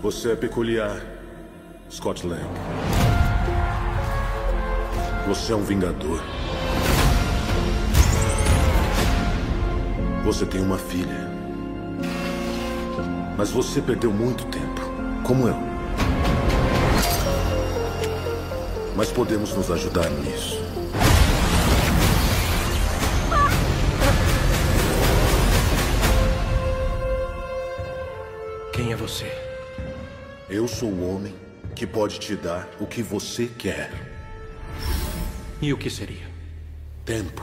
Você é peculiar, Scott Lang. Você é um vingador. Você tem uma filha. Mas você perdeu muito tempo, como eu. Mas podemos nos ajudar nisso. Quem é você? Eu sou o homem que pode te dar o que você quer. E o que seria? Tempo.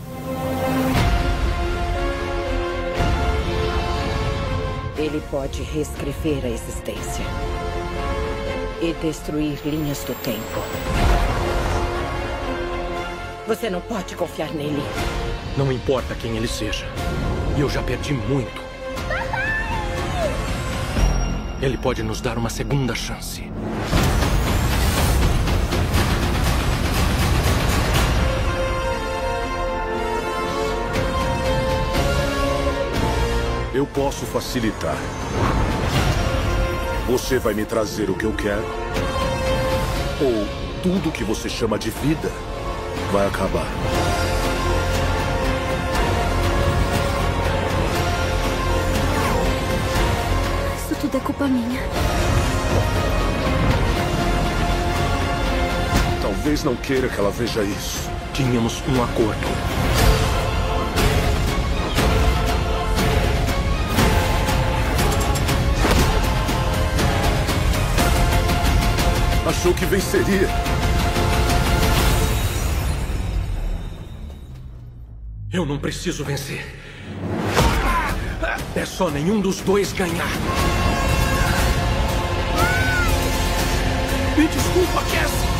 Ele pode reescrever a existência e destruir linhas do tempo. Você não pode confiar nele. Não importa quem ele seja. E eu já perdi muito. Ele pode nos dar uma segunda chance. Eu posso facilitar. Você vai me trazer o que eu quero? Ou tudo que você chama de vida vai acabar? Isso tudo é culpa minha. Talvez não queira que ela veja isso. Tínhamos um acordo. Achou que venceria? Eu não preciso vencer. É só nenhum dos dois ganhar. Me desculpa, Cassie.